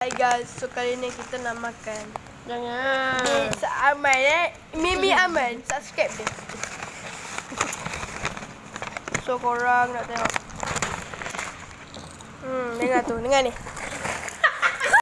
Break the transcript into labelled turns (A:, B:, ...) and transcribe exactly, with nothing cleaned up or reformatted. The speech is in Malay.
A: Hai guys, so kali ni kita nak makan.
B: Jangan.
A: Ni Aman eh. Mimi Aman, subscribe dia. So korang nak tengok. Hmm, dengar tu, dengar ni.